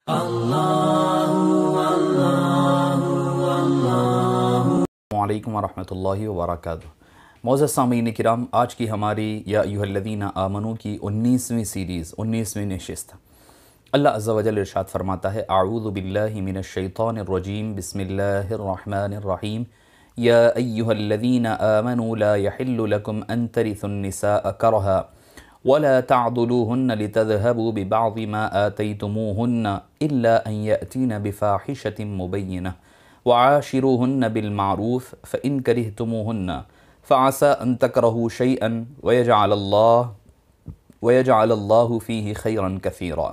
وعلیکم ورحمۃ اللہ وبرکاتہ۔ معزز سامعین کرام، آج کی ہماری یا ایھا الذین آمنوا کی 19ویں سیریز، 19ویں نشست۔ اللہ عز و جل ارشاد فرماتا ہے: اعوذ باللہ من الشیطان الرجیم، بسم اللہ الرحمن الرحیم۔ یا ایھا الذین آمنوا لا یحل لکم ان ترثوا النساء کرہا ولا تعضلوهن لتذهبوا ببعض ما آتيتموهن إلا أن يأتين بفاحشة مبينة وعاشروهن بالمعروف فإن كرهتموهن فعسى أن تكرهوا شيئا ويجعل الله فيه خيرا كثيرا۔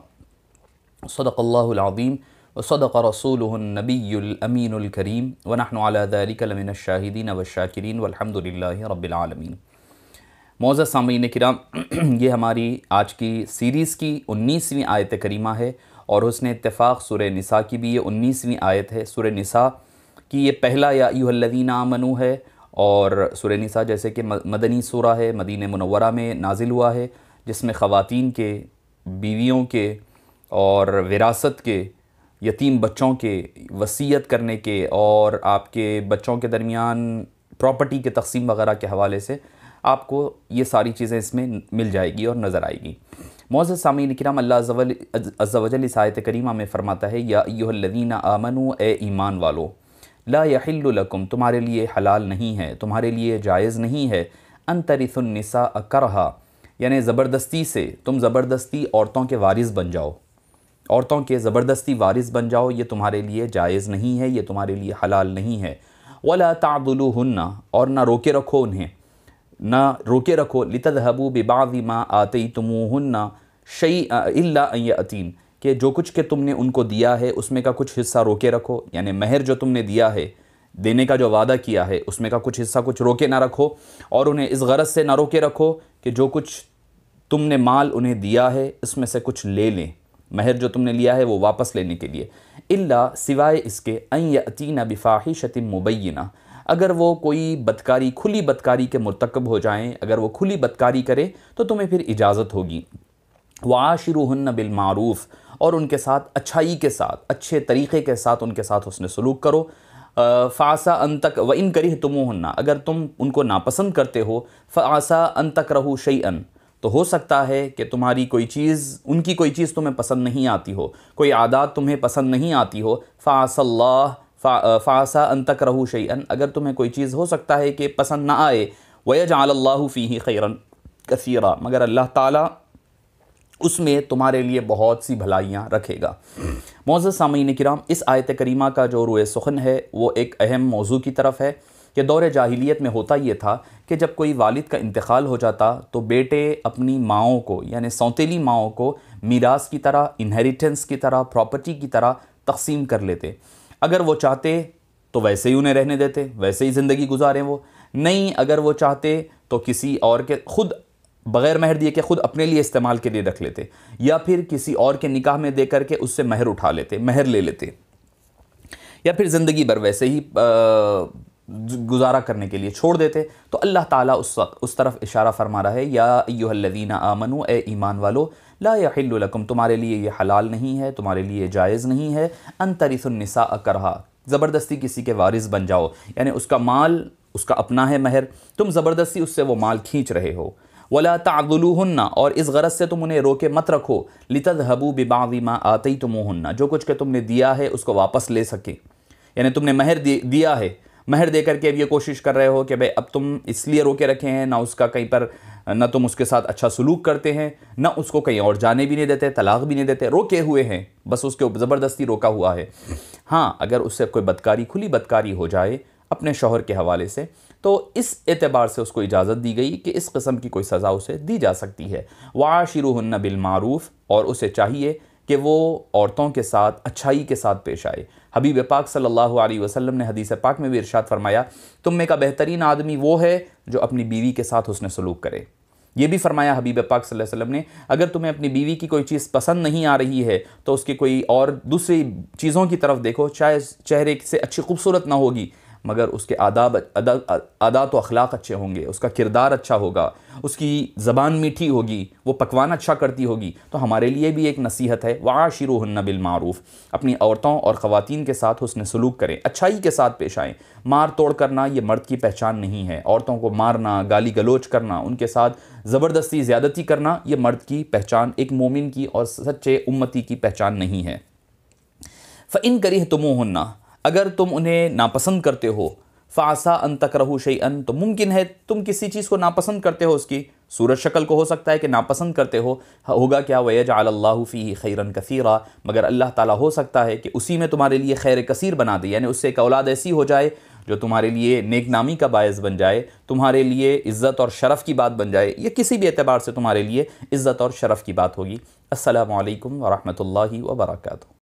صدق الله العظيم وصدق رسوله النبي الأمين الكريم ونحن على ذلك لمن الشاهدين والشاكرين والحمد لله رب العالمين۔ معزز سامعین کرام، یہ ہماری آج کی سیریز کی 19ویں آیت کریمہ ہے، اور حسن اتفاق سورہ نساء کی بھی یہ 19ویں آیت ہے۔ سورہ نساء کی یہ پہلا یا ایھا الذین آمنوا ہے، اور سورہ نساء جیسے کہ مدنی سورہ ہے، مدینہ منورہ میں نازل ہوا ہے، جس میں خواتین کے، بیویوں کے اور وراثت کے، یتیم بچوں کے وصیت کرنے کے، اور آپ کے بچوں کے درمیان پراپرٹی کے تقسیم وغیرہ کے حوالے سے آپ کو یہ ساری چیزیں اس میں مل جائے گی اور نظر آئے گی۔ معزز سامعین کرام، اللہ عز و جل اس آیت کریمہ میں فرماتا ہے: یا ایھا الذین آمنوا، اے ایمان والو، لا یحل لکم، تمہارے لیے حلال نہیں ہے، تمہارے لیے جائز نہیں ہے، ان ترثوا النساء کرہا، یعنی زبردستی سے، تم زبردستی عورتوں کے وارث بن جاؤ، عورتوں کے زبردستی وارث بن جاؤ، یہ تمہارے لیے جائز نہیں ہے، یہ تمہارے لیے حلال نہیں ہے۔ ولا تعضلوہن، اور نہ روکے رکھو انہیں، نہ روکے رکھو، لتذہبوا ببعض ما آتیتموہن شیئا الا ان یأتین، کہ جو کچھ کہ تم نے ان کو دیا ہے اس میں کا کچھ حصہ روکے رکھو، یعنی مہر جو تم نے دیا ہے، دینے کا جو وعدہ کیا ہے، اس میں کا کچھ حصہ کچھ روکے نہ رکھو، اور انہیں اس غرض سے نہ روکے رکھو کہ جو کچھ تم نے مال انہیں دیا ہے اس میں سے کچھ لے لیں، مہر جو تم نے لیا ہے وہ واپس لینے کے لیے، الا، سوائے اس کے، ان یأتین بفاحشۃ مبینہ، اگر وہ کوئی بدکاری، کھلی بدکاری کے مرتکب ہو جائیں، اگر وہ کھلی بدکاری کرے تو تمہیں پھر اجازت ہوگی۔ وعاشروہن بالمعروف، اور ان کے ساتھ اچھائی کے ساتھ، اچھے طریقے کے ساتھ ان کے ساتھ حسن سلوک کرو۔ فعسیٰ ان تک وَإِن كَرِهْتُمُوهُنَّ، اگر تم ان کو ناپسند کرتے ہو، فعسیٰ ان تکرہوا شیئا، تو ہو سکتا ہے کہ تمہاری کوئی چیز، ان کی کوئی چیز تمہیں پسند نہیں آتی ہو، کوئی عادات تمہیں پسند نہیں آتی ہو، فعسیٰ ان تکرہوا شیئا، اگر تمہیں کوئی چیز ہو سکتا ہے کہ پسند نہ آئے، وَيَجْعَلَ اللَّهُ فِيهِ خَيْرًا كَثِيرًا، مگر اللہ تعالیٰ اس میں تمہارے لیے بہت سی بھلائیاں رکھے گا۔ معزز سامعین کرام، اس آیت کریمہ کا جو روئے سخن ہے وہ ایک اہم موضوع کی طرف ہے کہ دور جاہلیت میں ہوتا یہ تھا کہ جب کوئی والد کا انتقال ہو جاتا تو بیٹے اپنی ماؤں کو، یعنی سوتیلی ماؤں کو، میراث کی طرح، انہیریٹنس کی طرح، پراپرٹی کی طرح تقسیم کر لیتے۔ اگر وہ چاہتے تو ویسے ہی انہیں رہنے دیتے، ویسے ہی زندگی گزاریں، وہ نہیں، اگر وہ چاہتے تو کسی اور کے، خود بغیر مہر دیے کہ خود اپنے لیے استعمال کے لیے رکھ لیتے، یا پھر کسی اور کے نکاح میں دے کر کے اس سے مہر اٹھا لیتے، مہر لے لیتے، یا پھر زندگی بھر ویسے ہی گزارا کرنے کے لیے چھوڑ دیتے۔ تو اللہ تعالیٰ اس طرف اشارہ فرما رہا ہے: یا ایھا الذین آمنوا، اے ایمان والو، لا یحل لکم، تمہارے لیے یہ حلال نہیں ہے، تمہارے لیے جائز نہیں ہے، ان ترثوا النساء کرہا، زبردستی کسی کے وارث بن جاؤ، یعنی اس کا مال اس کا اپنا ہے مہر، تم زبردستی اس سے وہ مال کھینچ رہے ہو۔ ولا تعضلوہن، اور اس غرض سے تم انہیں روکے مت رکھو، لتذہبوا ببعض ما آتیتموہن، جو کچھ کہ تم نے دیا ہے اس کو واپس لے سکے، یعنی تم نے مہر دیا ہے، مہر دے کر کے اب یہ کوشش کر رہے ہو کہ بھئی اب تم اس لیے روکے رکھے ہیں، نہ اس کا کہیں پر، نہ تم اس کے ساتھ اچھا سلوک کرتے ہیں، نہ اس کو کہیں اور جانے بھی نہیں دیتے، طلاق بھی نہیں دیتے، روکے ہوئے ہیں، بس اس کے زبردستی روکا ہوا ہے۔ ہاں، اگر اس سے کوئی بدکاری، کھلی بدکاری ہو جائے اپنے شوہر کے حوالے سے، تو اس اعتبار سے اس کو اجازت دی گئی کہ اس قسم کی کوئی سزا اسے دی جا سکتی ہے۔ وعاشروہن بالمعروف، اور اسے چاہیے کہ وہ عورتوں کے ساتھ اچھائی کے ساتھ پیش آئے۔ حبیب پاک صلی اللہ علیہ وسلم نے حدیث پاک میں بھی ارشاد فرمایا: تم میں کا بہترین آدمی وہ ہے جو اپنی بیوی کے ساتھ حسن سلوک کرے۔ یہ بھی فرمایا حبیب پاک صلی اللہ علیہ وسلم نے: اگر تمہیں اپنی بیوی کی کوئی چیز پسند نہیں آ رہی ہے تو اس کی کوئی اور دوسری چیزوں کی طرف دیکھو، چاہے چہرے سے اچھی خوبصورت نہ ہوگی مگر اس کے عادات و اخلاق اچھے ہوں گے، اس کا کردار اچھا ہوگا، اس کی زبان میٹھی ہوگی، وہ پکوان اچھا کرتی ہوگی، تو ہمارے لیے بھی ایک نصیحت ہے وعاشروہن بالمعروف، اپنی عورتوں اور خواتین کے ساتھ حسن سلوک کریں، اچھائی کے ساتھ پیش آئیں۔ مار توڑ کرنا یہ مرد کی پہچان نہیں ہے، عورتوں کو مارنا، گالی گلوچ کرنا، ان کے ساتھ زبردستی زیادتی کرنا یہ مرد کی پہچان، ایک مومن کی اور سچے امتی کی پہچان نہیں ہے۔ فَإِن كَرِهْتُمُوهُنَّ، اگر تم انہیں ناپسند کرتے ہو، فَعَسَىٰ أَن تَكْرَهُوا شَيْئًا، تو ممکن ہے تم کسی چیز کو ناپسند کرتے ہو، اس کی صورت شکل کو ہو سکتا ہے کہ ناپسند کرتے ہو، ہوگا کیا وَيَجْعَلَ اللَّهُ فِيهِ خَيْرًا كَثِيرًا، مگر اللہ تعالیٰ ہو سکتا ہے کہ اسی میں تمہارے لیے خیر کثیر بنا دے، یعنی اس سے ایک اولاد ایسی ہو جائے جو تمہارے لیے نیک نامی کا باعث بن جائے، تمہارے لیے عزت اور شرف کی بات بن جائے، یا کسی بھی اعتبار سے تمہارے لیے عزت اور شرف کی بات ہوگی۔ السلام علیکم ورحمۃ اللہ وبرکاتہ۔